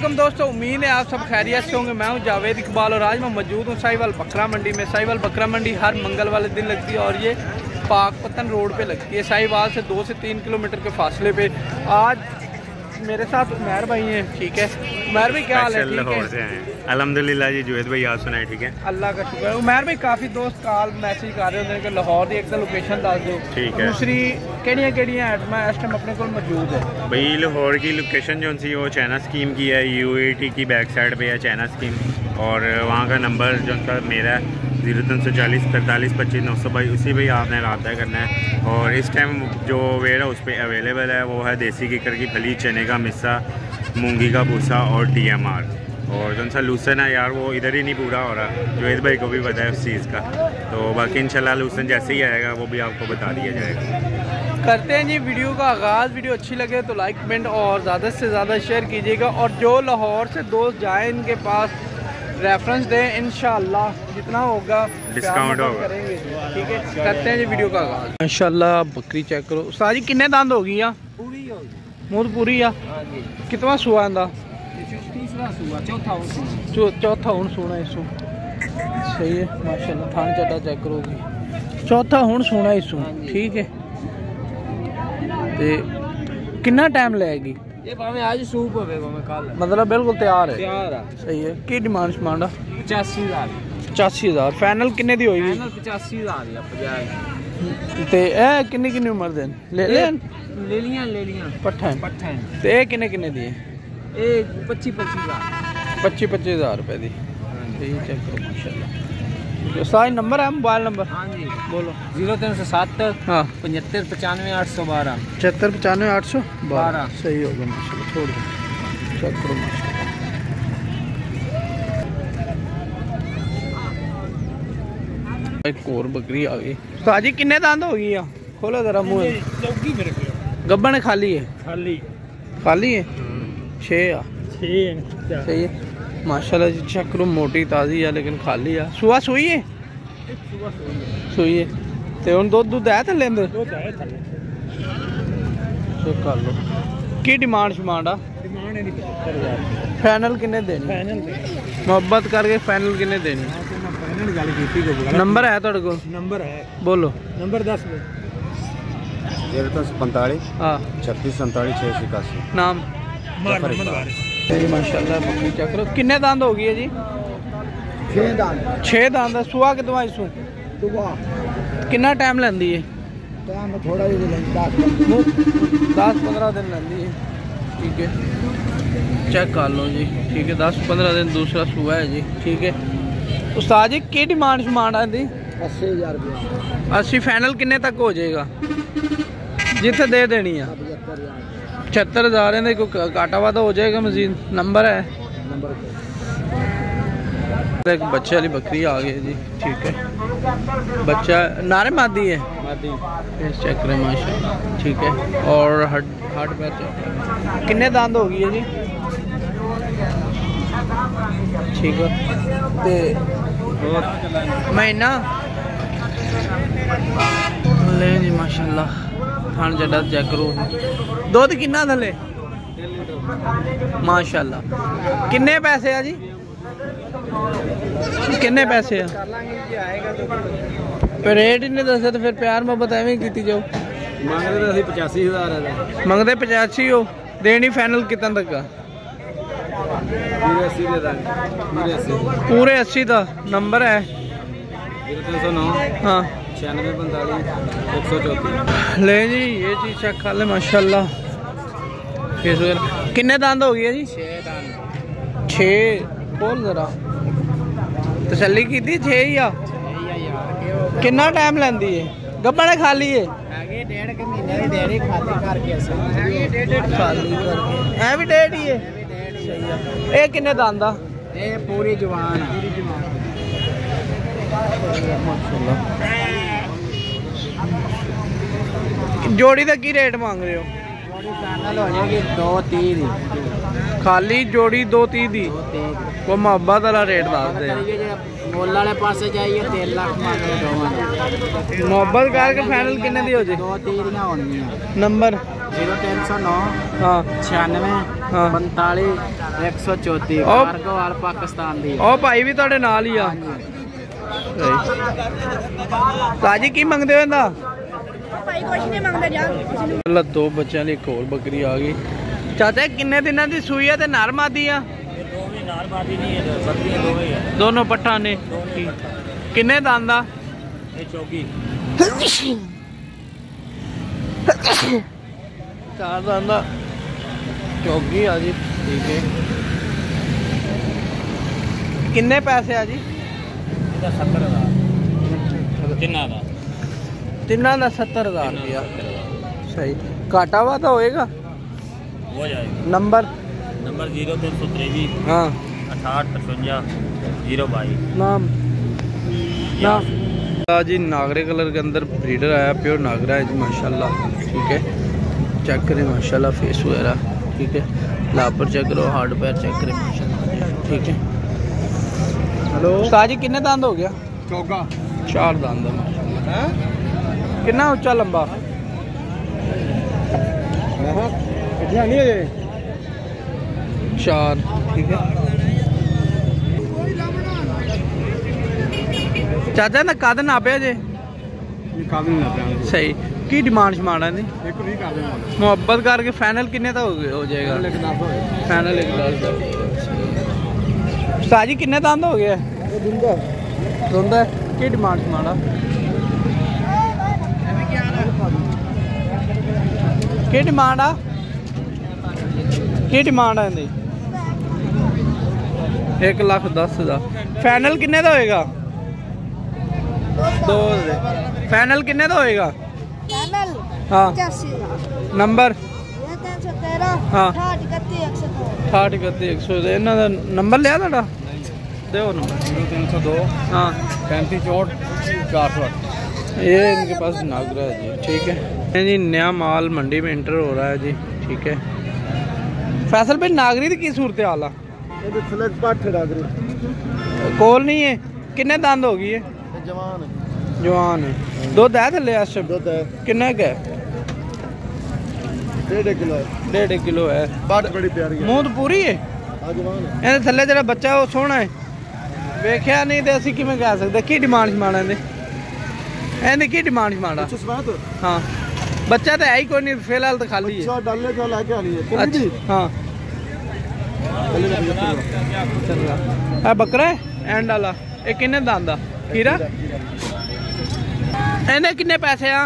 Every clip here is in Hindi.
दोस्तों, उम्मीद है आप सब खैरियत से होंगे। मैं हूं जावेद इकबाल और आज मैं मौजूद हूं साहिवाल बकरा मंडी में। साहिवाल बकरा मंडी हर मंगल वाले दिन लगती है और ये पाकपतन रोड पे लगती है। साहिवाल से 2 से 3 किलोमीटर के फासले पे। आज मेरे साथ उमैर भाई हैं। ठीक है उमैर भाई, क्या हाल है? लाहौर से हैं अल्हम्दुलिल्लाह जी। जुवेद भाई आप सुनाए? ठीक है, अल्लाह का शुक्र है। उमैर भाई काफ़ी दोस्त कॉल मैसेज कर रहे होंगे कि लाहौर की एक तो लोकेशन दस दो, ठीक है। दूसरी केड़ियां आइटम इस टाइम अपने को मौजूद है? भाई लाहौर की लोकेशन जो सी वो चाइना स्कीम की है, UAT की बैक साइड पे है चाइना स्कीम। और वहाँ का नंबर जो सा मेरा है 0340 43 25 922, उसी पर आपने रब्ता करना है। और इस टाइम जो वेयर है उस पर अवेलेबल है वो है देसी कीकर की फली, चने का मिस्सा, मूंगी का भूसा और TMR। और जो सा लूसन है यार वो इधर ही नहीं पूरा हो रहा, जुवेद भाई को भी पता है उस चीज़ का। तो बाकी इंशाल्लाह लूसन जैसे ही आएगा वो भी आपको बता दिया जाएगा। करते हैं जी वीडियो का आगाज़। वीडियो अच्छी लगे तो लाइक कमेंट और ज़्यादा से ज़्यादा शेयर कीजिएगा। और जो लाहौर से दोस्त जाएँ इनके पास रेफरेंस दें, इंशाल्लाह जितना होगा डिस्काउंट होगा। करेंगे। ठीक है, करते हैं जी वीडियो का आगाज़। इंशाल्लाह बकरी चेक करो सारी किन्ने दंद होगी या पूरी होगी? मुँह पूरी आ। कितना सुआ आंदा? तीसरा सुआ, चौथा हुण सोना इसू। सही है माशाल्लाह। थान चटा चेक करोगी, चौथा हुण सोना इसू। ठीक है, ते कितना टाइम लगेगी ये? भावे आज सूप होवे, भावे कल, मतलब बिल्कुल तैयार है। तैयार है। सही है। की डिमांड शमांड? 85,000। 85,000 फाइनल किन्ने दी होगी? फाइनल 85,000 या 50। ते ए किन्नी उम्र दे ले लियां पट्ठा पट्ठा ते ए किन्ने दी? ए 25,000 25,000 रुपए दी। ठीक चेक करो माशाल्लाह। सारा नंबर है, मोबाइल नंबर? हाँ जी बोलो। 0307 हाँ 75 95 812 75 95 812। सही होगा माशाल्लाह। छोड़ दो चेक करो माशाल्लाह। एक और बकरी आ गई। ताजी किन्ने दांत हो गई? खोलो जरा मुंह। चौकी मेरे को गब्बन खाली है? खाली है 6 सही है माशाल्लाह जी। चेक करो मोटी ताज़ी है लेकिन खाली है। सुआ सुई है? सुई है। ते हुण दुध है थल्ले अंदर? चेक कर लो। की डिमांड शमांड आ? फाइनल किन्ने देनी? मोहब्बत करके फाइनल किन्ने देनी? नंबर है तुहाडे कोल? नंबर है, बोलो। नंबर 10 45 हाँ 36 47 681। नाम? माशाल्लाह बकरी चेक करो। किन्ने दांत हो गई है जी? 6 दांत। सुआ कितना इसू? कितना टाइम लेंदी है? थोड़ा 10-15 दिन लेंदी है। ठीक है, चेक कर लो जी। ठीक है, 10-15 दिन दूसरा सुआ है जी। ठीक है उस्ताद जी, की डिमांड शमांड आती? 80,000 रुपये। 80 फाइनल किन्ने तक हो जाएगा जिथे दे देनी है? 75,000 कोई घाटा वादा हो जाएगा मजीद? नंबर है? एक बच्चे वाली बकरी आ गई जी। ठीक है, बच्चा नारे मादी है? चेक करें माशाल्लाह। ठीक है, और हट पैर किन्ने दांत हो गई है जी? ठीक है, ते महीना ले जी माशाल्लाह। थान जड़ा चेक करो। दुध किन्ना थले? माशाल्लाह। किन्ने पैसे है जी? किन्ने पैसे है? फिर रेट ही नहीं दसे तो फिर प्यार मोहब्बत एवं की जाओ। मंगते 85,000 है। मंगते 85 हो, देनी फाइनल कितना तक? पूरे 80 का नंबर है? 0309 हाँ 96 45 134। ले जी ये चीज़ चेक कर ले माशाल्लाह। फेस वगैरह किन्ने दांत हो गई है जी? 6 बोल जरा तसल्ली की थी। 6 ही आ? कितना टाइम लेंदी है? गब्बन खाली है? डेढ़ के महीने डेढ़ खाली करके खाली करके है भी 1.5 ही है। सही है। ये किन्ने दांत आ? ये पूरी जवान है। जोड़ी का की रेट मांग रहे हो? फाइनल हो जाएगी 230 दी। खाली जोड़ी 230 दी? को मोहब्बत वाला रेट दस दे। मुल वाले पासे जाइए 3 लाख मांग रहे। मोहब्बत करके फाइनल किन्ने दी हो जाए? 230 होनी। नंबर? 0309 हाँ 96 हाँ 45 134 ਉਹ- ਕਾਰਗੋਵਾਲ ਪਾਕਿਸਤਾਨ ਦੀ ਉਹ ਭਾਈ ਵੀ ਤੁਹਾਡੇ ਨਾਲ ਹੀ ਆ ਤਾਜੀ ਕੀ ਮੰਗਦੇ ਹੋ ਇਹਦਾ ਭਾਈ ਕੁਛ ਨਹੀਂ ਮੰਗਦਾ ਜਾਨ ਪਹਿਲਾਂ ਦੋ ਬੱਚਿਆਂ ਲਈ ਇੱਕ ਹੋਰ ਬੱਕਰੀ ਆ ਗਈ ਚਾਚਾ ਕਿੰਨੇ ਦਿਨਾਂ ਦੀ ਸੂਈ ਆ ਤੇ ਨਰ ਮਾਦੀ ਆ ਦੋਨੋਂ ਪੱਠਾਂ ਨੇ ਕਿੰਨੇ ਦੰਦ ਆ ਇਹ ਚੌਕੀ ਚਾਰ ਦੰਦ ਆ ਚੌਗੀ ਆ ਜੀ ਠੀਕ ਹੈ ਕਿੰਨੇ ਪੈਸੇ ਆ ਜੀ ਇਹਦਾ 70000 ਕਿੰਨਾ ਦਾ ਤਿੰਨਾਂ ਦਾ 70000 ਰੁਪਇਆ ਸਹੀ ਘਾਟਾ ਵਾ ਤਾਂ ਹੋਏਗਾ ਹੋ ਜਾਏਗਾ ਨੰਬਰ ਨੰਬਰ 0323 हाँ 68 58 022 नाम जी नागरे कलर के अंदर ब्रीडर आया प्योर नागरा है जी माशाल्लाह ठीक है चेक करें माशाल्लाह फेस वगैरह ठीक है लापर चेक करो हार्ड पैर चेक करें माशाल्लाह ठीक है हेलो उस्ताद जी कितने दांत हो गया ਚੌਗਾ 4 दांत है माशाल्लाह कितना ऊंचा लंबा ਕਿੱਥੇ ਨਹੀਂ ਹੈ 4 ठीक है चाचा ना कद नापे जे ਇਹ ਕਾਬਲ ਨਹੀਂ ਲੱਗਦਾ सही की डिमांड शमाना दी ਇੱਕ ਵੀ ਕਰ ਦੇਣਾ मोहब्बत करके फाइनल किन्ने तक हो जाएगा फाइनल 1 साजी किन्ने दांत हो गया दुंदा की डिमांड शमाना की डिमांड आ की डिमांड है 1,10,000 फाइनल किन्ने दा होएगा 2 फाइनल किन्ने दा होएगा ਚੈਨਲ हाँ 85 नंबर ਇਹ 313 ਹਾਂ। 68 102 60 31 100 ਦੇ ਇਹਨਾਂ ਦਾ ਨੰਬਰ ਲਿਆ ਤੁਹਾਡਾ ਦਿਓ ਨੰबर 0302 हाँ 35 64 408 ये इनके पास नागरा है जी ठीक है जी नया माल मंडी में एंटर हो रहा है जी ठीक है फैसल भाई नागरी की सूरत हाल आ ਇਹਦੇ ਥੱਲੇ ਪੱਠ ਡਾਗਰੀ कोल नहीं है किन्ने दंद हो गई है ਜਵਾਨ जवान है दुध है थले इस ਦੁੱਧ ਹੈ किन्ने का है 1.5 ਕਿਲੋ 1.5 किलो है ਪੱਠ ਬੜੀ ਪਿਆਰੀ ਹੈ मूंह तो पूरी है ਆ ਜਵਾਨ ਹੈ ਇਹਦੇ ਥੱਲੇ ਜਿਹੜਾ ਬੱਚਾ ਉਹ ਸੋਹਣਾ ਹੈ ਵੇਖਿਆ ਨਹੀਂ ਤੇ ਅਸੀਂ ਕਿਵੇਂ ਕਹਿ ਸਕਦੇ ਕੀ ਡਿਮਾਂਡ ਸ਼ਮਾਣਾ ਇਹਦੀ ਕੀ ਡਿਮਾਂਡ ਸ਼ਮਾਣਾ ਕੁਛ ਬਾਤ ਹਾਂ ਬੱਚਾ ਤਾਂ ਹੈ ਹੀ ਕੋਈ ਨਹੀਂ ਫਿਲਹਾਲ ਤਾਂ ਖਾਲੀ ਹੈ ਅੱਛਾ ਡਾਲੇ ਜੋ ਲੈ ਕੇ ਆਣੀ ਹੈ ਕਿੰਨੀ अच्छा ਦੀ हाँ ਡਾਲੇ ਦਾ 75 चल रहा बकरा है एंड वाला ये किन्ने दांदा खीरा ਇਹਨੇ ਕਿੰਨੇ ਪੈਸੇ ਆ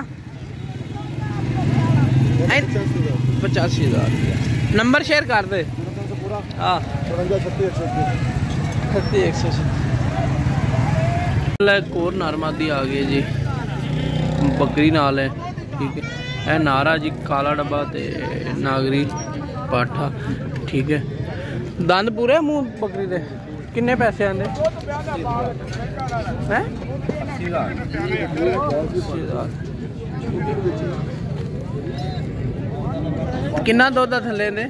85,000 नंबर शेयर कर दे ਪੂਰਾ हाँ 54 36 एक और नरमादी आ गई जी बकरी नाल है ठीक है यह नारा जी काला डब्बा ते नागरी पाठा ठीक है दंद पूरे मुंह बकरी दे किन्ने पैसे आंदे हैं 80,000 किन्ना दुध आ थल्ले दे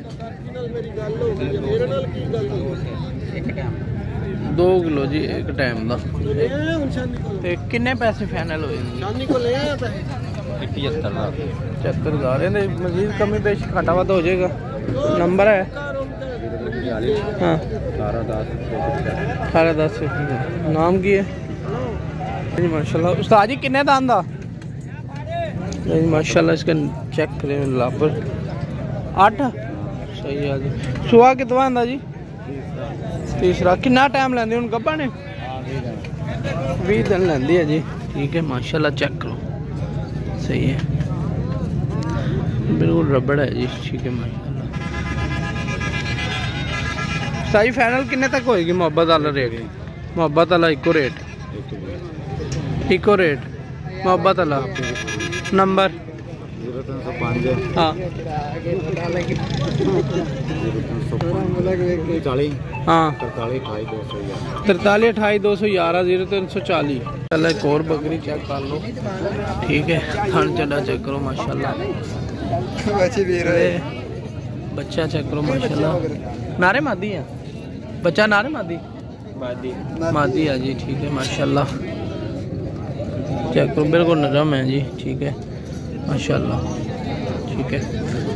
2 किलो जी एक टाइम का किन्ने पैसे फाइनल होए शानी को ले आया 75,000 मजीद कमी पेश घाटा वादा हो जाएगा नंबर है हाँ 1810 नाम की है जी माशाल्लाह उस्ताद जी किन्ने दांत दा जी माशाल्लाह इसका चेक करें लापर 8 सही है जी सुहा कितना आंदा जी तीसरा कितना टाइम लेंदी हुन गब्बा ने 20 दिन लेंदी है जी ठीक है माशाल्लाह चेक करो सही है बिल्कुल रबड़ है जी ठीक है माशाल्लाह सही फाइनल किन्ने तक होएगी मोहब्बत वाला रेट मोहब्बत वाला इको रेट मोहब्बत वाला नंबर 0305 हाँ 40 हाँ 43 43 211 0340 चल एक और बकरी चेक कर लो ठीक है थन चला चेक करो माशाल्लाह बच्चा चेक करो माशाल्लाह नारे मादी है बच्चा नारे मादी मादी है जी ठीक है माशाल्लाह चेक करो बिल्कुल नरम है जी ठीक है माशाल्लाह ठीक है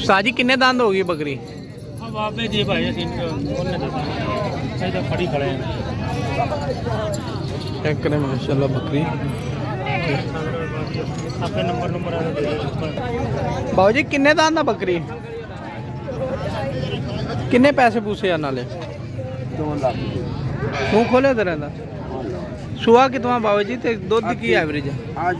साजी किन्ने दांत होगी बकरी? अब आपे जी भाई बोलने देता सही तो खड़ी खड़े हैं। चेक करें माशाल्लाह बकरी। आपके नंबर बाबू जी किन्ने दांत है बकरी? किन्ने पैसे पूछे या नाले? 2 लाख मुँह खोले तो रहता। सुहा कितना बाबू जी? ते दुध की एवरेज है? आज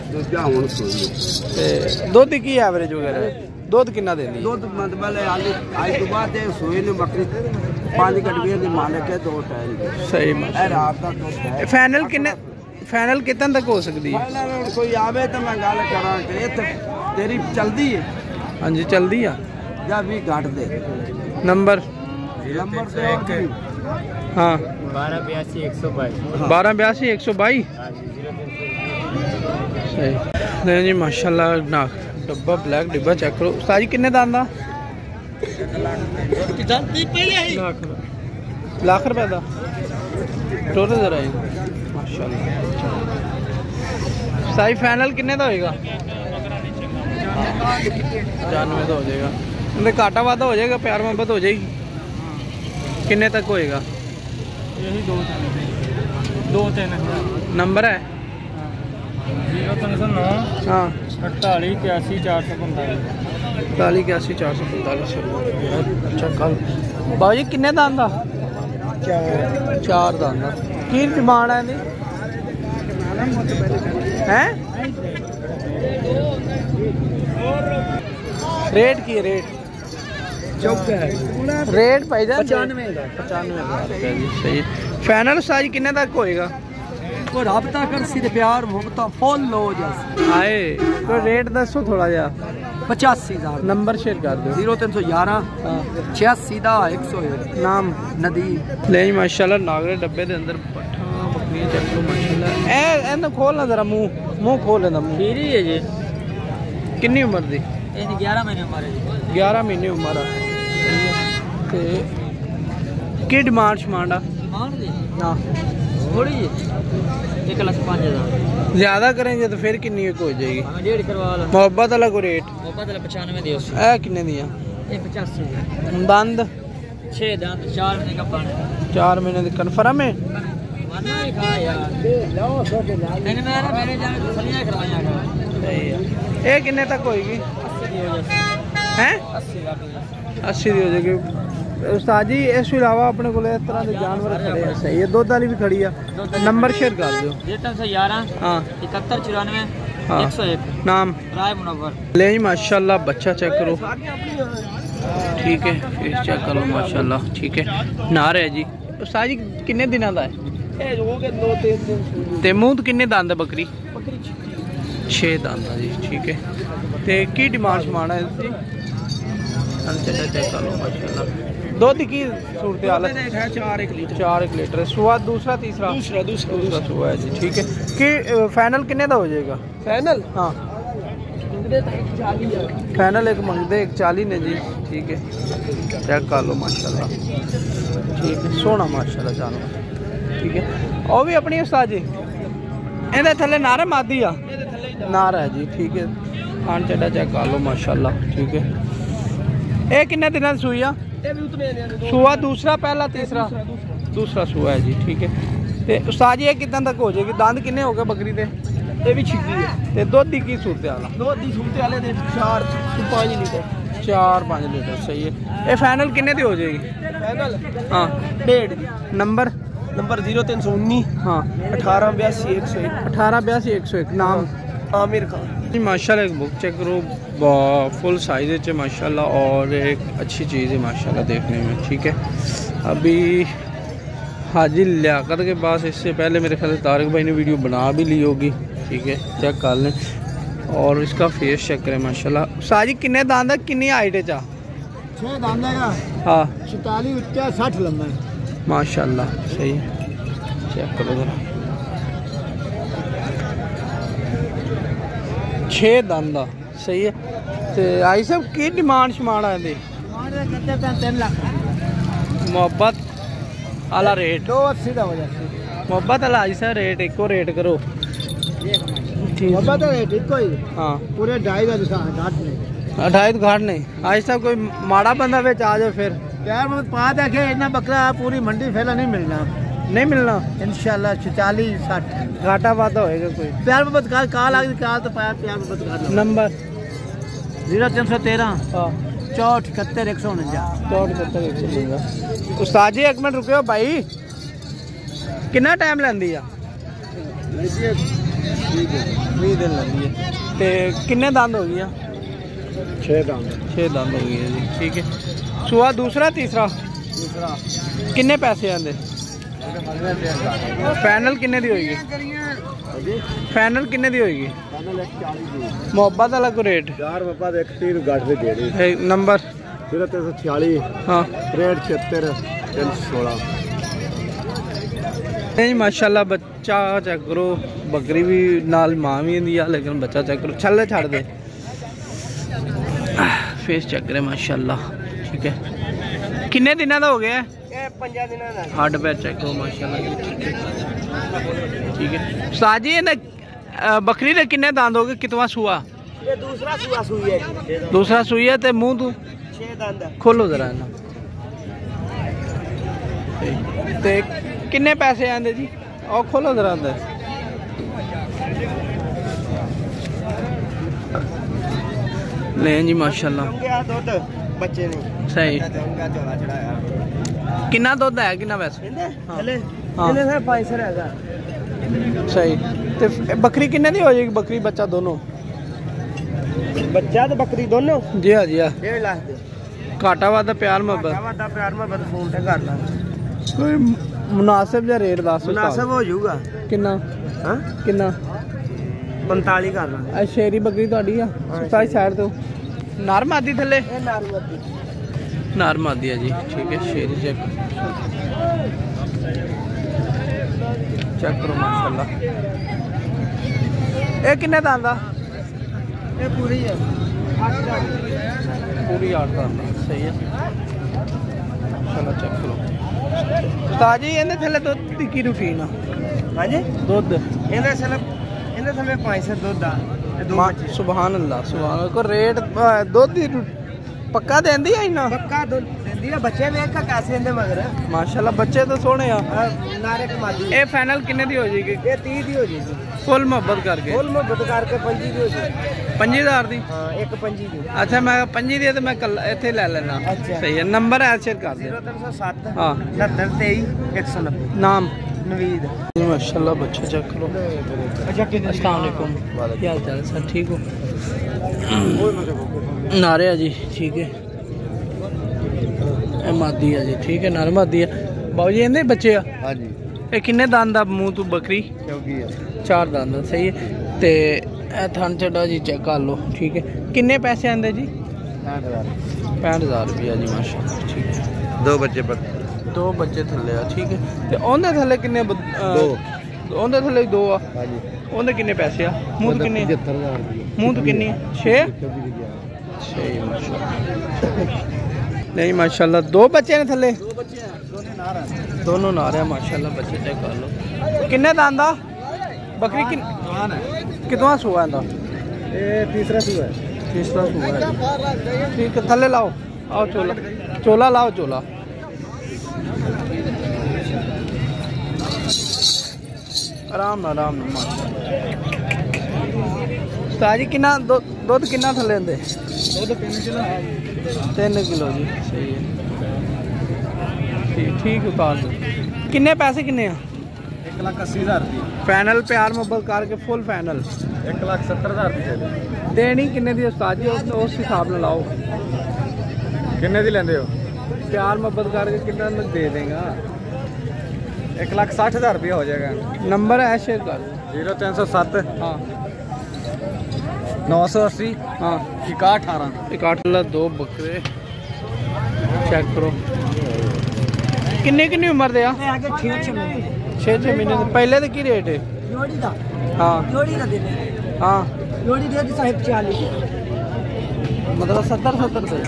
दुध की एवरेज वगैरह दुध कितना देती? दूध मतलब आज तो बाद सोए ने बकरी 5 कटविया के मालिक है 2 टाइम सही रात का दूध है। फाइनल कितने तक हो सकती है? कोई आवे तो मैं गल करा तेरी चलती है। हाँ जी चलती है या भी घट दे नंबर हाँ 1282 122 सही नहीं जी माशाल्लाह ना डब्बा ब्लैक डिब्बा चेक करो। साजी किन्ने दांदा? लाख रुपए का टोटल जरा माशाल्लाह। साई फाइनल किन्ने का होएगा? 95 का हो जाएगा। उनमें काटा वादा हो जाएगा, प्यार मोहब्बत हो जाएगी। किन्ने तक होएगा? यही 2-3 नंबर है 0309 हाँ 48 81 445 48 81 445। अच्छा कल बाबू जी किन्ने दांत था? 4 दांत की डिमांड है इहदी? हैं रेट की रेट रेट पाई जाए 95,000 रुपये जी सही। फाइनल साज किन्ने तक होएगा? कोई राबता कर सीधे प्यार मोहब्बत फुल लो जैसे आए कोई रेट दसो थोड़ा जा। 85,000 नंबर शेयर कर दो। 0311 86 101 नाम नदीम ले माशाल्लाह नागरे डब्बे के अंदर पट्ठा बकरियां चेक करो माशाल्लाह। ए खोलना जरा मुंह खोल लेना मुंह खीरी है जी। कितनी उम्र दी? 11 महीने उम्र है। 11 महीने उम्र है ते की डिमांड शमांडा हाँ थोड़ी 1,05,000 ज्यादा करेंगे तो फिर कितनी हो जाएगी? 1.5 करवा लो। मोहब्बत वाला को रेट मोहब्बत 95 दियो। ए कितने दिया? 85 दंद 6 दांत 4 महीने का पानी 4 महीने की कन्फर्म है? मानना ही खा यार मैंने मेरे जाने फलियां करवाया ये कितने तक होएगी? 80 दी हो जाएगी। उस्ताद जी इस अलावा अपने को इस तरह के जानवर खड़े हैं सही है। दुध वाली भी खड़ी है। नंबर शेयर कर दो। 0311 हाँ 7194 हाँ 101 नाम राय मुनव्वर। ले जी माशाल्लाह बच्चा चेक करो ठीक है फिर चेक करो माशाल्लाह ठीक है। नार है जी। उस्ताद जी किन्ने दिनों का है? 2-3 दिन ते मूंह किन्ने दंद बकरी? 6 दंद जी ठीक है। ते की डिमांड शमान है इसकी? चेक करो माशाल्लाह। दूध की सूरत हाल है? 4 लीटर सुआ दूसरा तीसरा दूसरा सुआ है जी ठीक है। कि फाइनल किन्ने का हो जाएगा? फाइनल हाँ फाइनल एक मंगते 140 ने जी ठीक है। चेक कर लो माशाल्लाह ठीक है सोना माशाल्लाह जानवर ठीक है। और भी अपनी उस्ताद जी ਇਹਦੇ थले नारा मादी आ नारा है जी ठीक है। खान चढ़ा चेक कर लो माशाल्लाह ठीक है। ये किन्ने दिन सूई आ? सुआ दूसरा पहला तीसरा दूसरा सुआ है जी ठीक है। ते उस्ताद जी ये कितना तक हो जाएगी? दांत किन्ने हो गए बकरी दे? ये भी छिकी है। ते दुध की की सूरत हाल? दूध की सूरत हाल है 4-5 लीटर 4-5 लीटर सही है। ये फाइनल किन्ने दी हो जाएगी? फाइनल हाँ 1.5 नंबर 0319 हाँ 1882 101 1882 101 नाम आमिर खान। माशाल्लाह एक बुक चेक करो फुल साइज है माशाल्लाह और एक अच्छी चीज़ है माशाल्लाह देखने में ठीक है। अभी हाजी लियाकत के पास इससे पहले मेरे ख्याल से तारिक भाई ने वीडियो बना भी ली होगी ठीक है। चेक कर लें और इसका फेस चेक करें माशाल्लाह। साजी किन्ने दांत है किन्नी हाइट है? 6 दांत है हाँ 44 ऊंचा 60 लंबा है माशाल्लाह सही है। चेक करो जरा 6 दांदा सही है। तो आई सब की डिमांड शमान है? 3 लाख मोहब्बत आला रेट 280 का वजह से मोहब्बत आला आई सर रेट एको रेट करो मोहब्बत रेट एक ही हाँ पूरे 2.5 का दिखा 8 में 28 तो घाट नहीं। आज तक कोई माड़ा बंदा बेच आ जाए फिर प्यार मोहब्बत पा देखे इतना बकरा पूरी मंडी फैला नहीं मिलना, नहीं मिलना इंशाल्लाह 40-60 घाटा वादा होएगा कोई। प्यार मोहब्बत काल आ गई काल तो प्यार मोहब्बत कर लो। नंबर 0313 हाँ 64 149। उस्ताद जी एक मिनट रुकियो भाई, कितना टाइम लैंदी आ? 20 दिन लैंदी है। ते किन्ने दंद हो गया? 6 दाम 6 दंद हो गई है जी, ठीक है। सुआ दूसरा तीसरा किन्ने पैसे आंदे? फाइनल किन्ने दी होगी? फाइनल किन्ने दी होगी? मोहब्बत वाला को रेट 4 मोहब्बत 130 गाठ दे रही। नंबर 0346 हाँ 63 316। नहीं माशाल्लाह बच्चा चेक करो, बकरी भी नाल मां भी होंदी है, लेकिन बच्चा चेक करो छल्ले छड़ दे, फेस चेक करे माशाल्लाह, ठीक है। किन्ने दिनों का हो गया? 5 दिनों का। हड पैर चेक करो माशाल्लाह, ठीक है। उस्ताद जी ने बकरी ने किन्ने दांत हो गए, कितवा सुआ? ये दूसरा सुआ सुई है। दूसरा सुई है। ते मुंह तू 6 दांत खोलो जरा ना। ते किन्ने पैसे आंदे जी? और खोलो जरा अंदर। ले जी माशाल्लाह दुध बच्चे ने सही। चौला चढ़ाया। कितना दुध है कितना वैसे? हाँ सही। ते बकरी किन्ने दी हो जाएगी? बकरी बच्चा दोनों? बच्चा तो बकरी दोनों जी हाँ जी हाँ। 1.5 लाख दे। घाटा वादा प्यार मोहब्बत प्यार मोहब्बत फोन ते कर ला। कोई मुनासिब जा रेट दस? मुनासिब हो जाऊगा। किन्ना? हाँ किन्ना? 45 कर ला। शेरी बकरी ਤੁਹਾਡੀ ਆ ਸਾਰੀ ਸਾਈਡ ਤੋਂ ਨਰ ਮਾਦੀ ਥੱਲੇ? ਇਹ ਨਾਰਮਤੀ नर मादी है जी, ठीक है। शेरी चेक करो माशाल्लाह। ये किन्ने दा आंदा? ये पूरी है 8 दा पूरी 8 दा आंदा, सही है। चलो चेक करो उस्ताद जी, इहदे थल्ले दुध दी की रूटीन आ? हां जी दुध ਇਹਦੇ ਥੱਲੇ 500 ਦੁੱਧ ਆ। ਇਹ ਦੋ ਬੱਚੇ। सुभान अल्लाह सुभान अल्लाह। को रेट दुध दी पक्का देंदी है ना? पक्का दुੱਧ ਦਿੰਦੀ ਆ। ਬੱਚੇ ਵੇਖ ਕੇ ਪੈਸੇ ਦਿੰਦੇ ਮਗਰ माशाल्लाह बच्चे तो सोने आ। ਨਾਰੇ ਕਮਾਦੀ। ये फाइनल किन्ने दी हो जाएगी? ਇਹ 30 ਦੀ ਹੋ ਜੇਗੀ। फुल मोहब्बत करके ਫੁੱਲ ਮੁਹੱਬਤ ਕਰਕੇ 25 ਦੀ ਹੋ ਜੇਗੀ। 5000 दी? ਹਾਂ ਇੱਕ 25 ਦੀ। अच्छा मैं 25 दी तो मैं कल इत्थे ले लेना। अच्छा। सही है। नंबर है शेयर कर दे। 0307 हाँ 69 23 190। नाम? नवीद। माशाल्लाह बच्चे चेक करो। अस्सलाम वालेकुम, क्या हाल चाल है सर? ठीक हो? नारे है जी, ठीक है। मादी है जी, ठीक है। नारे मादी है। बाबू जी इन्हें बच्चे आ? हाँ जी। ये किन्ने दांत दा मुंह तू बकरी? चौकी है 4 दांत, सही है। ते ए थन चढ़ा जी चेक कर लो, ठीक है। किन्ने पैसे आंदे जी? 65,000 रुपया जी माशाल्लाह, ठीक है। 2 बच्चे पर 2 बच्चे थल्ले आ, ठीक है। ते ओंदे थल्ले किन्ने? 2 ओंदे थल्ले 2 आ। हाँ जी। ओंदे किन्ने पैसे आ? मुंह तो किन्ने? 75,000 रुपये। मुंह तो किन्नी? 6 सही माशाल्लाह। नहीं माशाल्लाह 2 बच्चे ने थल्ले? 2 बच्चे हैं, दोनों नारे हैं माशाल्लाह। बच्चे चेक कर लो। किन्ने दांदा बकरी? कितना सुआ है? ये तीसरा सुआ है। तीसरा सुआ है, ठीक है। थल्ले लाओ, आओ चोला चोला लाओ, चोला आराम आराम माशाल्लाह। उस्ताद जी कितना दुध कितना थल्ले होंदे? 3 किलो जी, सही है। ठीक उतार दो। किन्ने पैसे किन्ने आ? 1,80,000 रुपये। फाइनल प्यार मोहब्बत करके फुल फाइनल 1,70,000 रुपये देनी किन्ने दी उस्ताद जी? उस हिसाब में लाओ। किन्ने दी लेंदे हो? प्यार मोहब्बत करके कितना में दे देगा? 1,60,000 रुपया हो जाएगा। नंबर है शेयर कर। 0307 हाँ 980 हाँ 6118। 2 बकरे चेक करो। किन्नी किन्नी उम्र दे? 6 महीने। पहले तो की रेट है? लोड़ी दा हाँ लोड़ी दा दे हाँ लोड़ी दे दी साहिब 40 मतलब 70 से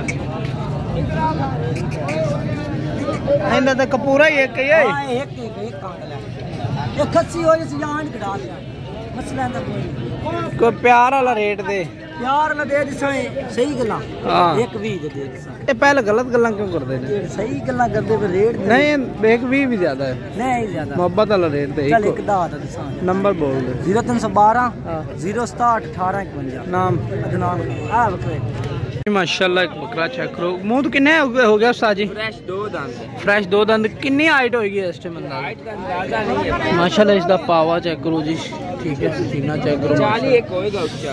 इन्हें तो कपूरा ही एक ही है। हां एक कांड है। एक खस्सी हो जैसे जान कटा दिया मसला दा कोई कोई प्यार वाला रेट दे। प्यार ना दे दिसा सही गल्ला हाँ। एक भी दे दिसा ये पहले गलत गल्लां क्यों करते हैं? सही गल्ला करदे पे रेट नहीं एक भी ज्यादा है। नहीं ज्यादा मोहब्बत वाला रेट दे। चल एक दा दिसा नंबर बोल दे। 0312 हाँ। 067 1851 नाम अदनान आ बकरे माशाल्लाह एक बकरा चेक करो। मुंह तो किन्ने हो गया उस्ताद जी? फ्रेश दो दांत फ्रेश दो दंद। कितनी हाइट होगी इस टाइम अंदाजा? माशाल्लाह इसका पावा चेक करो जी। ठीक है सीना चेक करो। 40 एक होएगा उसका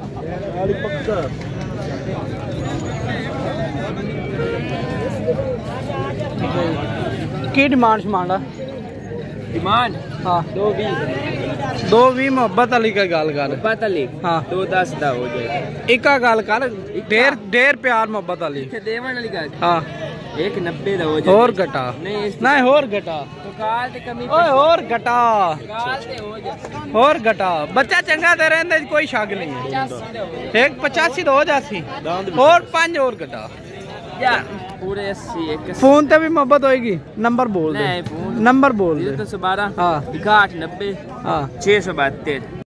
की डिमांड शमांडा डिमांड हाँ 220 मोहब्बत अली का गाल कर पता ले हाँ 210 दा हो जाएगा एक का गाल कर ढेर प्यार मोहब्बत अली देवन वाली का हाँ 190 दा हो जाएगा और घटा नहीं और घटा तो काल ते कमी ओए और घटा काल ते हो जाए और घटा बच्चा चंगा दे रहे कोई शक नहीं है। एक 85 तो हो जाती और 5 और घटा यार पूरे 80 एक फोन पे भी मोहब्बत होएगी। नंबर बोल दे। नहीं, फोन- नंबर बोल दे। 0312 हाँ 6190 हाँ 672